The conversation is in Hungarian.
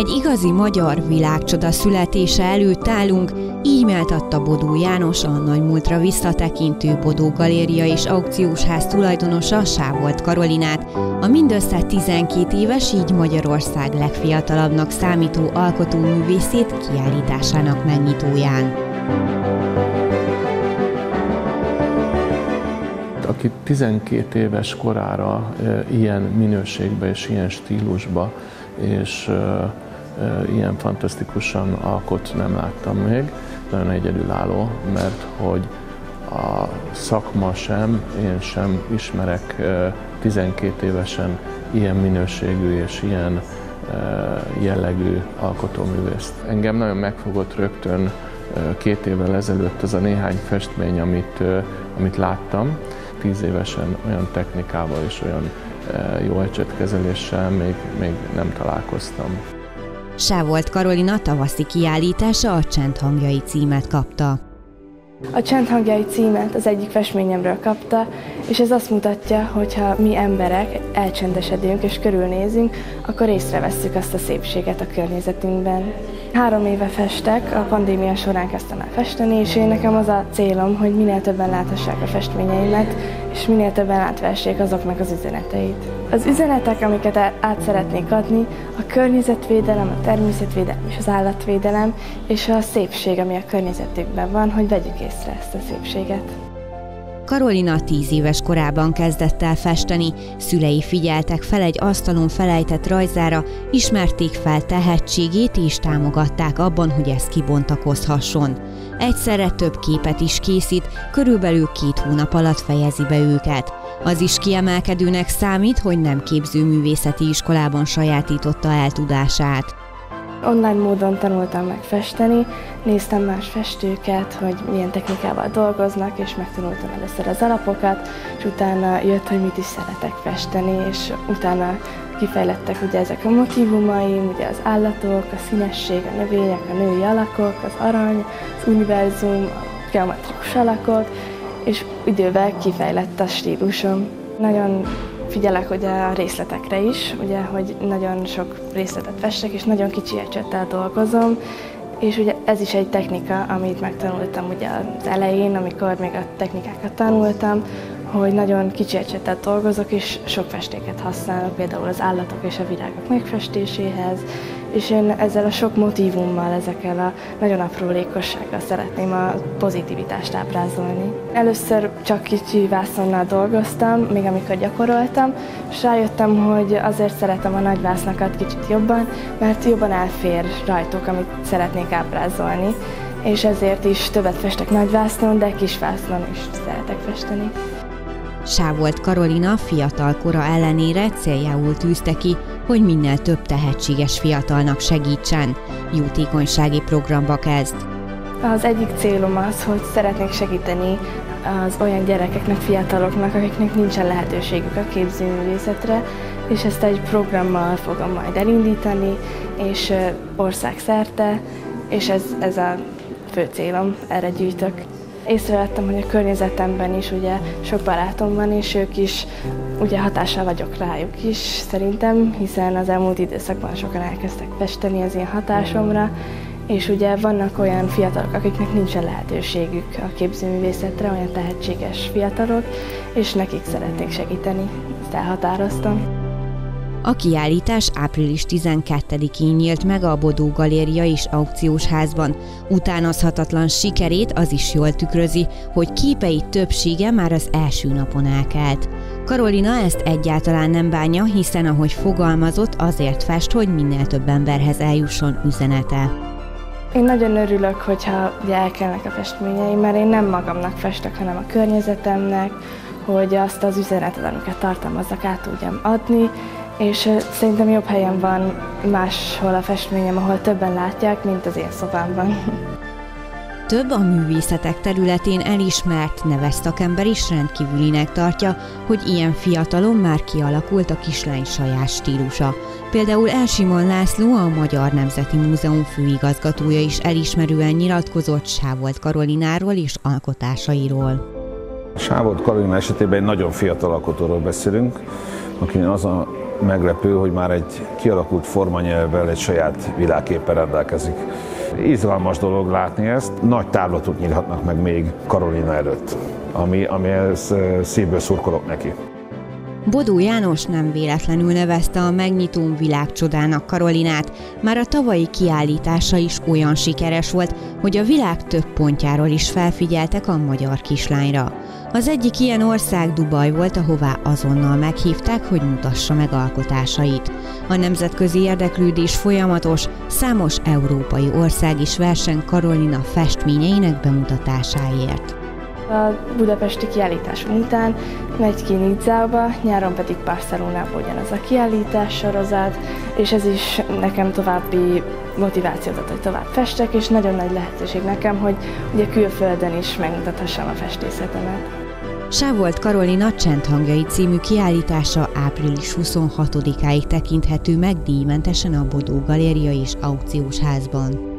Egy igazi magyar világcsoda születése előtt állunk, így méltatta Bodó János, a nagymúltra visszatekintő Bodó Galéria és Aukciós Ház tulajdonosa, Sávolt Karolinát, a mindössze 12 éves, így Magyarország legfiatalabbnak számító alkotóművészét kiállításának megnyitóján. Aki 12 éves korára ilyen minőségbe és ilyen stílusba és ilyen fantasztikusan alkot nem láttam még. Nagyon egyedülálló, mert hogy a szakma sem, én sem ismerek 12 évesen ilyen minőségű és ilyen jellegű alkotóművészt. Engem nagyon megfogott rögtön 2 évvel ezelőtt az a néhány festmény, amit láttam. 10 évesen olyan technikával és olyan jó ecsetkezeléssel még nem találkoztam. Sávolt Karolina tavaszi kiállítása a Csend hangjai címet kapta. A Csend hangjai címet az egyik festményemről kapta, és ez azt mutatja, hogy ha mi emberek elcsendesedünk és körülnézünk, akkor észrevesszük azt a szépséget a környezetünkben. 3 éve festek, a pandémia során kezdtem el festeni, és nekem az a célom, hogy minél többen láthassák a festményeimet, és minél többen átvessék azoknak az üzeneteit. Az üzenetek, amiket át szeretnék adni, a környezetvédelem, a természetvédelem és az állatvédelem, és a szépség, ami a környezetükben van, hogy vegyük észre ezt a szépséget. Karolina 10 éves korában kezdett el festeni, szülei figyeltek fel egy asztalon felejtett rajzára, ismerték fel tehetségét és támogatták abban, hogy ez kibontakozhasson. Egyszerre több képet is készít, körülbelül 2 hónap alatt fejezi be őket. Az is kiemelkedőnek számít, hogy nem képzőművészeti iskolában sajátította el tudását. Online módon tanultam meg festeni, néztem más festőket, hogy milyen technikával dolgoznak, és megtanultam először az alapokat, és utána jött, hogy mit is szeretek festeni, és utána kifejlettek ugye ezek a motívumaim, ugye az állatok, a színesség, a növények, a női alakok, az arany, az univerzum, a geometrikus alakok, és idővel kifejlett a stílusom. Nagyon figyelek ugye a részletekre is, ugye, hogy nagyon sok részletet festek, és nagyon kicsi ecsettel dolgozom, és ugye ez is egy technika, amit megtanultam ugye az elején, amikor még a technikákat tanultam, hogy nagyon kicsi ecsettel dolgozok, és sok festéket használok, például az állatok és a virágok megfestéséhez, és én ezzel a sok motívummal, ezekkel a nagyon aprólékossággal szeretném a pozitivitást ábrázolni. Először csak kicsi vászonnal dolgoztam, még amikor gyakoroltam, és rájöttem, hogy azért szeretem a nagy vásznakat kicsit jobban, mert jobban elfér rajtuk, amit szeretnék ábrázolni, és ezért is többet festek nagy vásznon, de kis vásznon is szeretek festeni. Sávolt Karolina fiatal kora ellenére céljául tűzte ki, hogy minél több tehetséges fiatalnak segítsen. Jótékonysági programba kezd. Az egyik célom az, hogy szeretnék segíteni az olyan gyerekeknek, fiataloknak, akiknek nincsen lehetőségük a képzőművészetre, és ezt egy programmal fogom majd elindítani, és országszerte, és ez a fő célom, erre gyűjtök. Észrevettem, hogy a környezetemben is ugye sok barátom van, és ők is ugye hatással vagyok rájuk is szerintem, hiszen az elmúlt időszakban sokan elkezdtek festeni az én hatásomra, és ugye vannak olyan fiatalok, akiknek nincsen lehetőségük a képzőművészetre, olyan tehetséges fiatalok, és nekik szeretnék segíteni, ezt elhatároztam. A kiállítás április 12-én nyílt meg a Bodó Galéria és Aukciós Házban. Utánozhatatlan sikerét az is jól tükrözi, hogy képei többsége már az első napon elkelt. Karolina ezt egyáltalán nem bánja, hiszen ahogy fogalmazott, azért fest, hogy minél több emberhez eljusson üzenete. Én nagyon örülök, hogyha ugye elkelnek a festményeim, mert én nem magamnak festek, hanem a környezetemnek, hogy azt az üzenetet, amiket tartalmazzak, át tudjam adni, és szerintem jobb helyen van máshol a festményem, ahol többen látják, mint az én szobámban. Több a művészetek területén elismert, neves szakember is rendkívülinek tartja, hogy ilyen fiatalon már kialakult a kislány saját stílusa. Például Elsimon László, a Magyar Nemzeti Múzeum főigazgatója is elismerően nyilatkozott Sávolt Karolináról és alkotásairól. Sávolt Karolina esetében egy nagyon fiatal alkotóról beszélünk, akinek az a meglepő, hogy már egy kialakult formanyelvvel, egy saját világképpel rendelkezik. Izgalmas dolog látni ezt, nagy távlatot nyílhatnak meg még Karolina előtt, amihez szívből szurkolok neki. Bodó János nem véletlenül nevezte a megnyitón világcsodának Karolinát, már a tavalyi kiállítása is olyan sikeres volt, hogy a világ több pontjáról is felfigyeltek a magyar kislányra. Az egyik ilyen ország Dubaj volt, ahová azonnal meghívták, hogy mutassa meg alkotásait. A nemzetközi érdeklődés folyamatos, számos európai ország is verseng Karolina festményeinek bemutatásáért. A budapesti kiállításom után megy ki Nizzába, nyáron pedig Barcelonában ugyanaz a kiállítás sorozat, és ez is nekem további motivációt ad, hogy tovább festek, és nagyon nagy lehetőség nekem, hogy ugye külföldön is megmutathassam a festészetemet. Sávolt Karolina Csendhangjai című kiállítása április 26-áig tekinthető meg díjmentesen a Bodó Galéria és Aukciós Házban.